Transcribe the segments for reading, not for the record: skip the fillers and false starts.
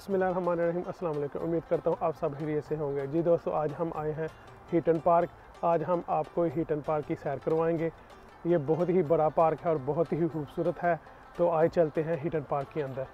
बिस्मिल्लाहिर्रहमानिर्रहीम। अस्सलाम वालेकुम। उम्मीद करता हूँ आप सब खैरियत से होंगे। जी दोस्तों, आज हम आए हैं हीटन पार्क। आज हम आपको हीटन पार्क की सैर करवाएंगे। ये बहुत ही बड़ा पार्क है और बहुत ही खूबसूरत है। तो आए चलते हैं हीटन पार्क के अंदर।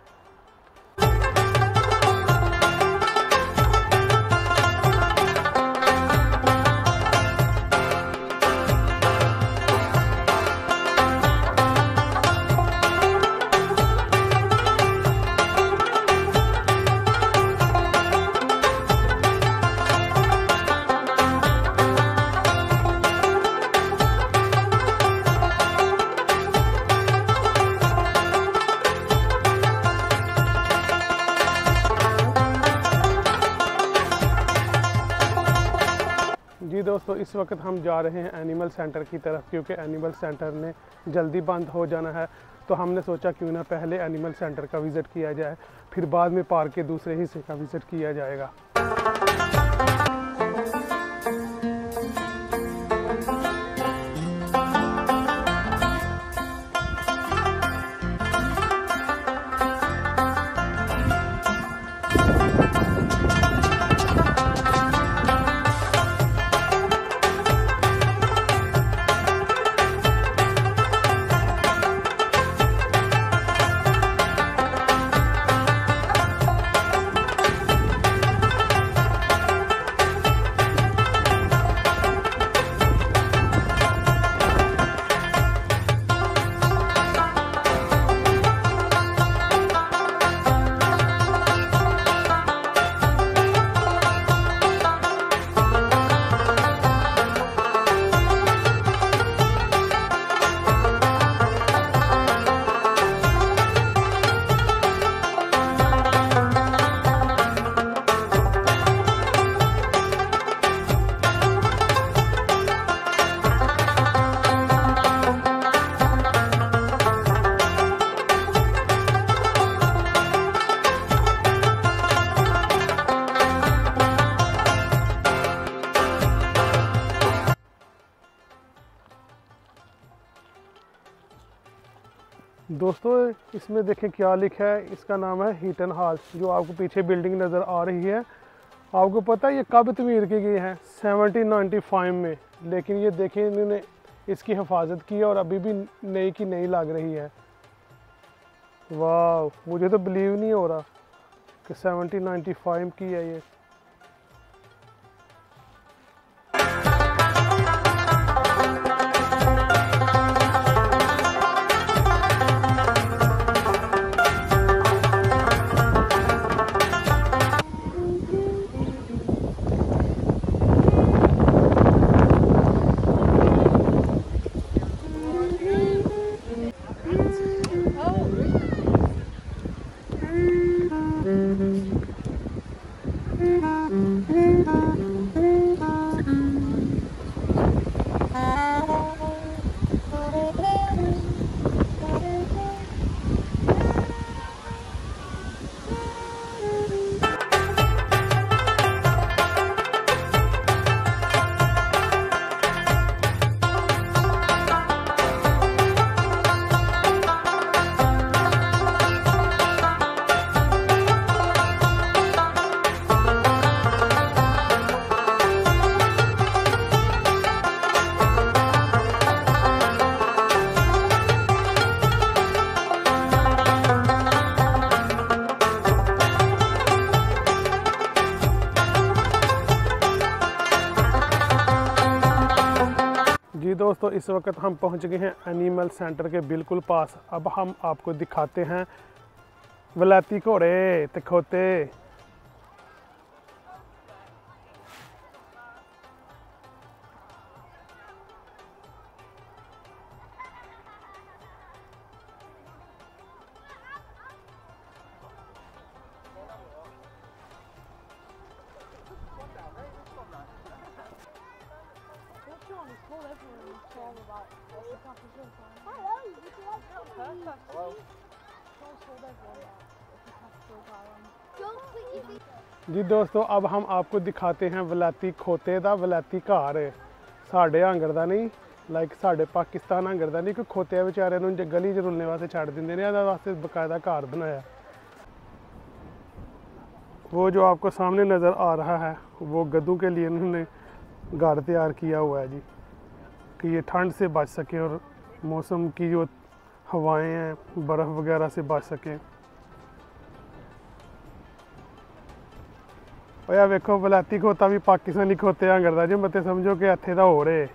जी दोस्तों, इस वक्त हम जा रहे हैं एनिमल सेंटर की तरफ, क्योंकि एनिमल सेंटर ने जल्दी बंद हो जाना है। तो हमने सोचा क्यों ना पहले एनिमल सेंटर का विज़िट किया जाए, फिर बाद में पार्क के दूसरे हिस्से का विज़िट किया जाएगा। दोस्तों, इसमें देखें क्या लिखा है। इसका नाम है हीटन हॉल। जो आपको पीछे बिल्डिंग नज़र आ रही है, आपको पता है ये कब तमीर की गई है? 1795 में। लेकिन ये देखें, इन्होंने इसकी हिफाजत की है और अभी भी नई की नई लग रही है। वाह, मुझे तो बिलीव नहीं हो रहा कि 1795 की है ये। जी दोस्तों, इस वक्त हम पहुंच गए हैं एनिमल सेंटर के बिल्कुल पास। अब हम आपको दिखाते हैं वलैती घोड़े ते खोते। जी दोस्तों, अब हम आपको दिखाते हैं वलैती खोते दा वलैती घर। साढ़े आंगर दा नहीं, लाइक साढ़े पाकिस्तान आंगर दा नहीं, कोई खोते बेचारे गली च रुलने वास्ते छड़ दिंदे ने, इहदे वास्ते बकायदा घर बनाया। वो जो आपको सामने नज़र आ रहा है वो गद्दों के लिए उन्होंने घर तैयार किया हुआ है जी, कि ये ठंड से बच सके और मौसम की जो हवाएं हैं बर्फ़ वगैरह से बच सकें। और यार वेखो वलैती खोता भी पाकिस्तानी खोते आंगरदा जी, मत समझो कि इत्थे दा हो रहे।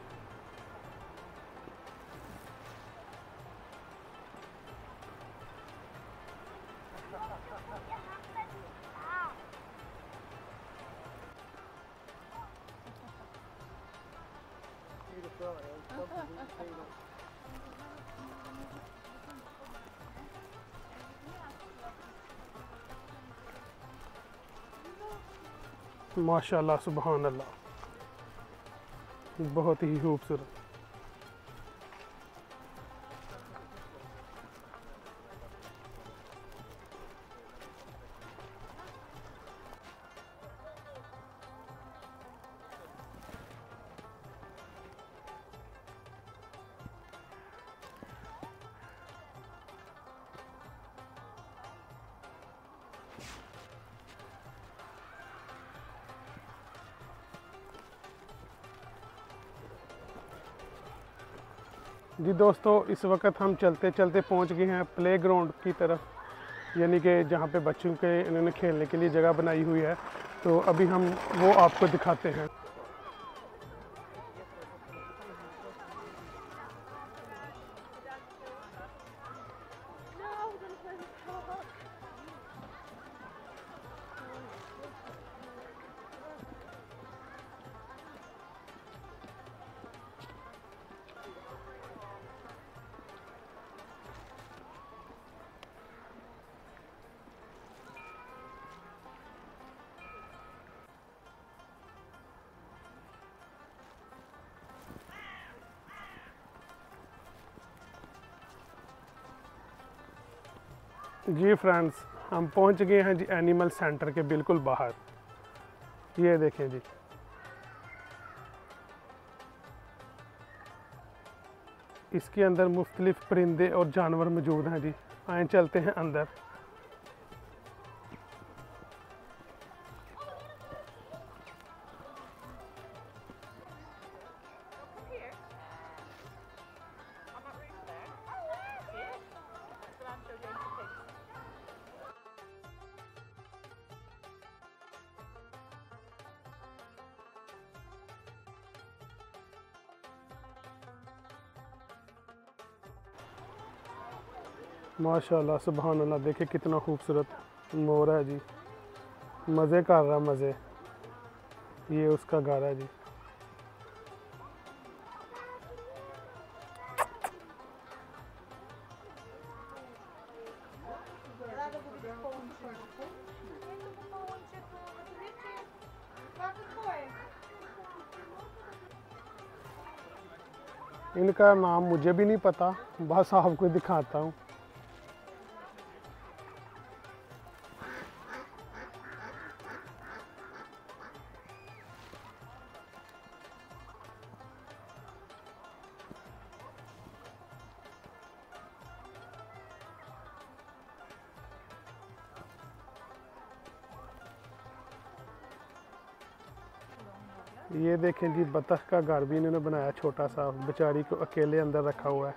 माशाल्लाह सुभान अल्लाह, बहुत ही खूबसूरत। जी दोस्तों, इस वक्त हम चलते चलते पहुंच गए हैं प्ले ग्राउंड की तरफ, यानी कि जहां पे बच्चों के इन्होंने खेलने के लिए जगह बनाई हुई है। तो अभी हम वो आपको दिखाते हैं। जी फ्रेंड्स, हम पहुंच गए हैं जी एनिमल सेंटर के बिल्कुल बाहर। ये देखें जी, इसके अंदर मुख्तलिफ परिंदे और जानवर मौजूद हैं जी। आए चलते हैं अंदर। माशाल्लाह सुभान अल्लाह, देखिए कितना खूबसूरत मोर है जी, मज़े कर रहा मज़े। ये उसका घर है जी। इनका नाम मुझे भी नहीं पता, बस आपको दिखाता हूँ। ये देखें जी, बतख का घर भी इन्होंने बनाया छोटा सा, बेचारी को अकेले अंदर रखा हुआ है।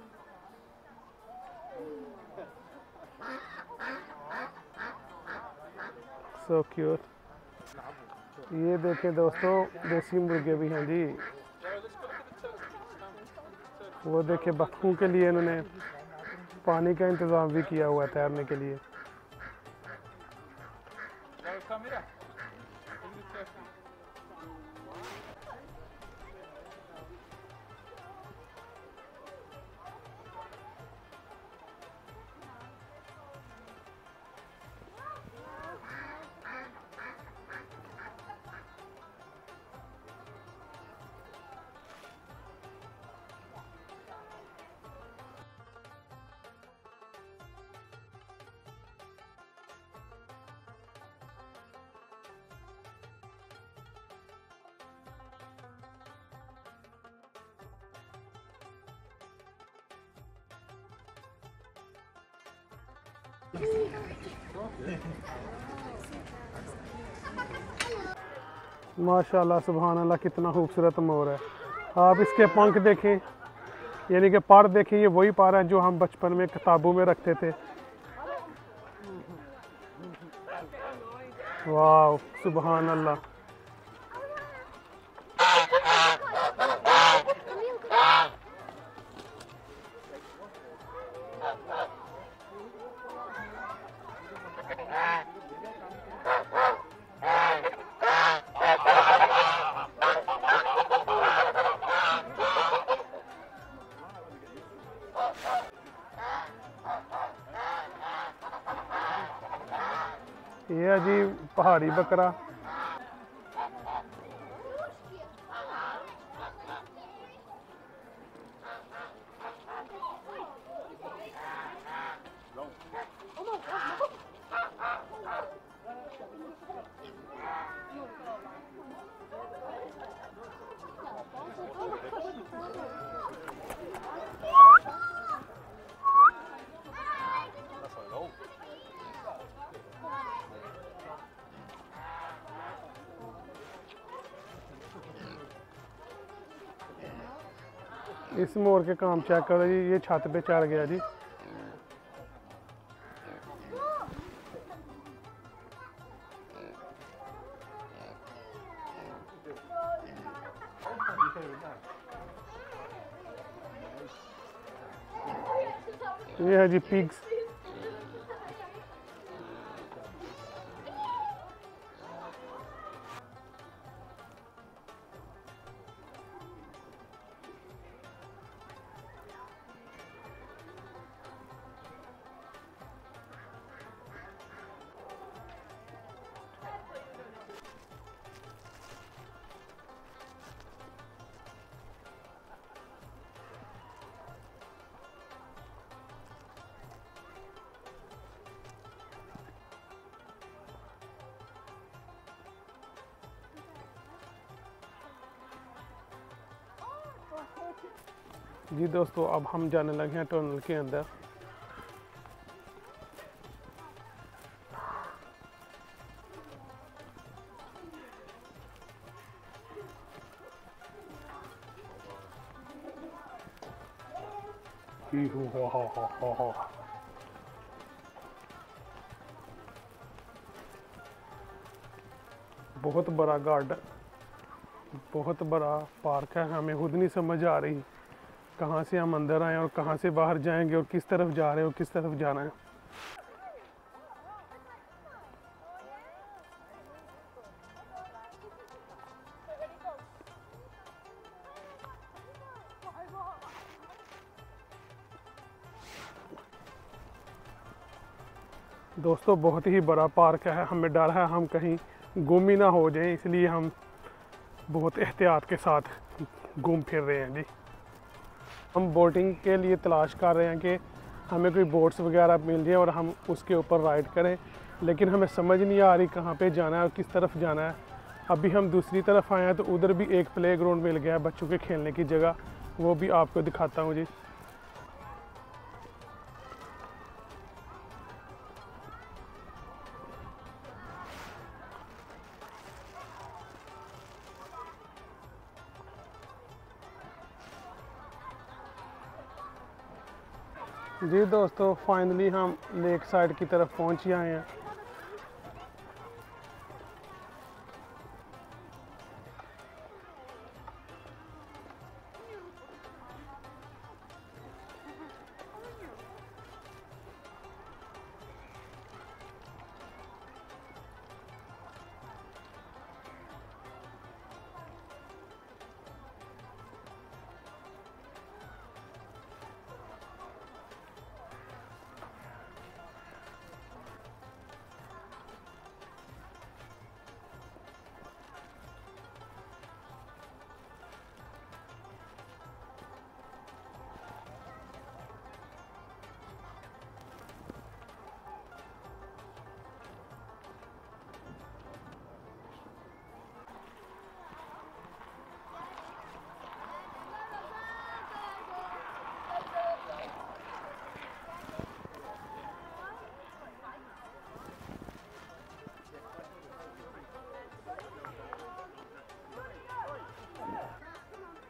So cute. ये देखें दोस्तों, देसी मुर्गे भी हैं जी। वो देखें, बतखों के लिए इन्होंने पानी का इंतज़ाम भी किया हुआ है तैरने के लिए। माशाल्लाह सुभान अल्लाह, कितना खूबसूरत मोर है। आप इसके पंख देखें, यानी कि पर देखें, ये वही पर है जो हम बचपन में किताबों में रखते थे। वाह सुभान अल्लाह। ये है जी पहाड़ी बकरा। इस मोर के काम चेक करो जी, ये छत पे चढ़ गया जी। ये है जी पिग्स। जी दोस्तों, अब हम जाने लगे हैं टनल के अंदर। बहुत बड़ा गार्डन, बहुत बड़ा पार्क है। हमें खुद नहीं समझ आ रही कहाँ से हम अंदर आए और कहाँ से बाहर जाएंगे और किस तरफ जा रहे हैं और किस तरफ जाना है। दोस्तों बहुत ही बड़ा पार्क है। हमें डर है हम कहीं गुम ही ना हो जाएं, इसलिए हम बहुत एहतियात के साथ घूम फिर रहे हैं जी। हम बोटिंग के लिए तलाश कर रहे हैं कि हमें कोई बोट्स वगैरह मिल जाए और हम उसके ऊपर राइड करें, लेकिन हमें समझ नहीं आ रही कहाँ पे जाना है और किस तरफ जाना है। अभी हम दूसरी तरफ आए हैं तो उधर भी एक प्ले ग्राउंड मिल गया है बच्चों के खेलने की जगह, वो भी आपको दिखाता हूँ जी। जी दोस्तों, फाइनली हम लेक साइड की तरफ पहुंच ही आए हैं।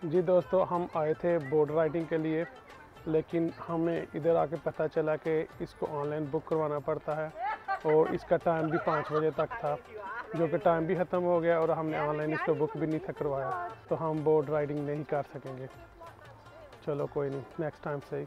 जी दोस्तों, हम आए थे बोट राइडिंग के लिए, लेकिन हमें इधर आके पता चला कि इसको ऑनलाइन बुक करवाना पड़ता है और इसका टाइम भी 5 बजे तक था, जो कि टाइम भी ख़त्म हो गया और हमने ऑनलाइन इसको बुक भी नहीं था करवाया, तो हम बोट राइडिंग नहीं कर सकेंगे। चलो कोई नहीं, नेक्स्ट टाइम से ही।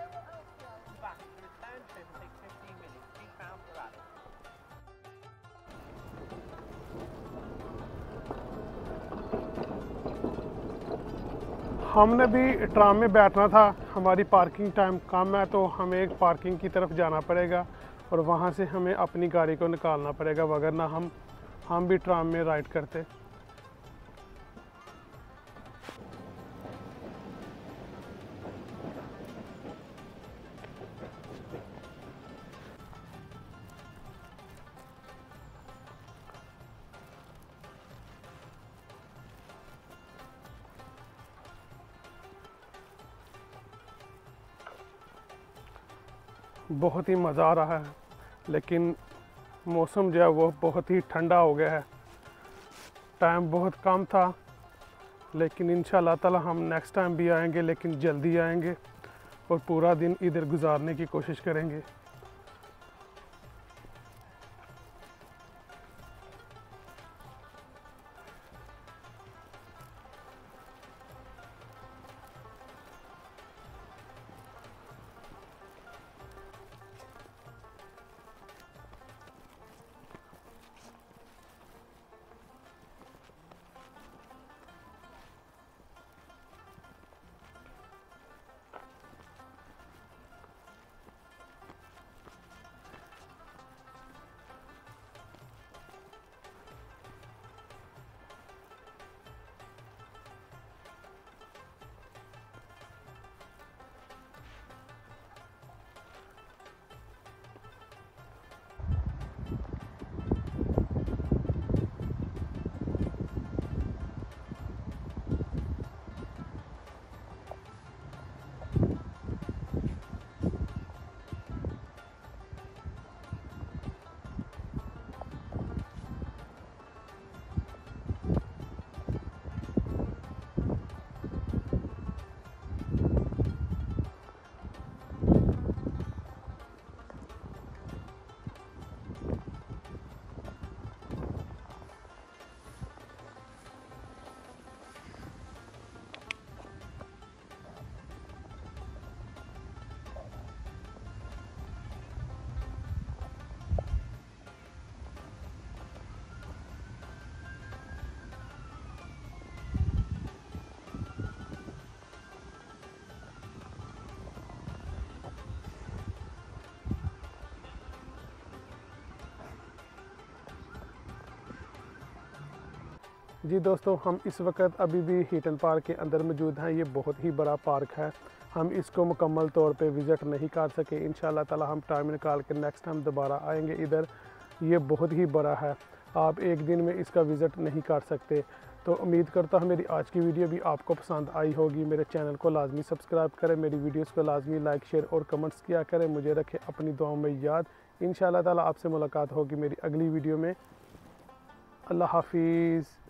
हमने भी ट्राम में बैठना था, हमारी पार्किंग टाइम कम है तो हमें एक पार्किंग की तरफ जाना पड़ेगा और वहाँ से हमें अपनी गाड़ी को निकालना पड़ेगा, वगरना हम भी ट्राम में राइड करते। बहुत ही मज़ा आ रहा है, लेकिन मौसम जो है वो बहुत ही ठंडा हो गया है। टाइम बहुत कम था, लेकिन इंशाल्लाह ताला हम नेक्स्ट टाइम भी आएंगे, लेकिन जल्दी आएंगे और पूरा दिन इधर गुजारने की कोशिश करेंगे। जी दोस्तों, हम इस वक्त अभी भी हीटन पार्क के अंदर मौजूद हैं। ये बहुत ही बड़ा पार्क है, हम इसको मुकम्मल तौर पे विज़िट नहीं कर सके। इंशाल्लाह ताला हम टाइम निकाल के नेक्स्ट टाइम दोबारा आएंगे इधर। ये बहुत ही बड़ा है, आप एक दिन में इसका विज़िट नहीं कर सकते। तो उम्मीद करता हूँ मेरी आज की वीडियो भी आपको पसंद आई होगी। मेरे चैनल को लाजमी सब्सक्राइब करें, मेरी वीडियोज़ को लाजमी लाइक शेयर और कमेंट्स किया करें। मुझे रखें अपनी दुआओं में याद। इंशाल्लाह ताला आपसे मुलाकात होगी मेरी अगली वीडियो में। अल्लाह हाफिज़।